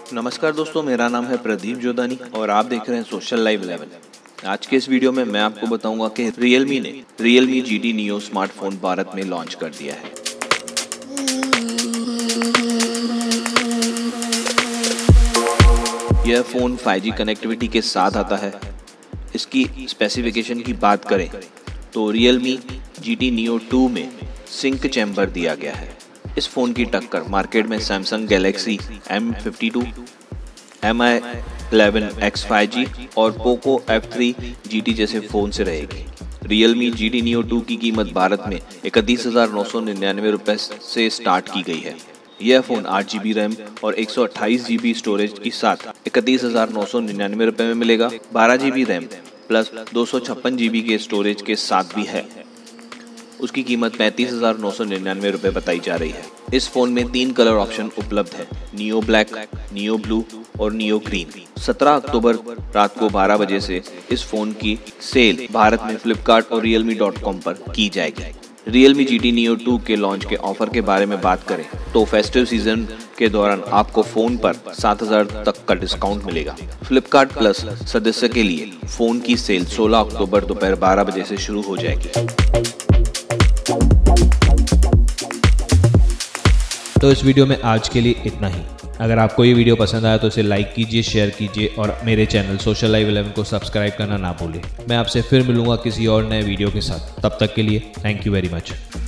नमस्कार दोस्तों, मेरा नाम है प्रदीप जोदानी और आप देख रहे हैं सोशल लाइव 11। आज के इस वीडियो में मैं आपको बताऊंगा कि Realme ने Realme GT Neo smartphone Bharat में लॉन्च कर दिया है। यह फ़ोन 5G कनेक्टिविटी के साथ आता है। इसकी स्पेसिफिकेशन की बात करें तो Realme GT Neo 2 में सिंक चैम्बर दिया गया है। इस फ़ोन की टक्कर मार्केट में Samsung Galaxy M52, Mi 11X 5G और पोको F3 GT जैसे फ़ोन से रहेगी। Realme GT Neo 2 की कीमत भारत में 31,999 रुपये से स्टार्ट की गई है। यह फ़ोन 8 GB रैम और 128 GB स्टोरेज के साथ 31,999 रुपये में मिलेगा। 12 GB रैम प्लस 256 GB के स्टोरेज के साथ भी है। उसकी कीमत 35,999 रुपये बताई जा रही है। इस फ़ोन में 3 कलर ऑप्शन उपलब्ध है, नियो ब्लैक, नियो ब्लू और नियो ग्रीन। 17 अक्टूबर रात को 12 बजे से इस फ़ोन की सेल भारत में फ्लिपकार्ट और realme.com पर की जाएगी। Realme GT Neo 2 के लॉन्च के ऑफर के बारे में बात करें तो फेस्टिव सीजन के दौरान आपको फ़ोन पर 7,000 तक का डिस्काउंट मिलेगा। फ्लिपकार्ट प्लस सदस्य के लिए फ़ोन की सेल 16 अक्टूबर दोपहर 12 बजे से शुरू हो जाएगी। तो इस वीडियो में आज के लिए इतना ही। अगर आपको ये वीडियो पसंद आया तो इसे लाइक कीजिए, शेयर कीजिए और मेरे चैनल सोशल लाइव 11 को सब्सक्राइब करना ना भूलें। मैं आपसे फिर मिलूंगा किसी और नए वीडियो के साथ। तब तक के लिए थैंक यू वेरी मच।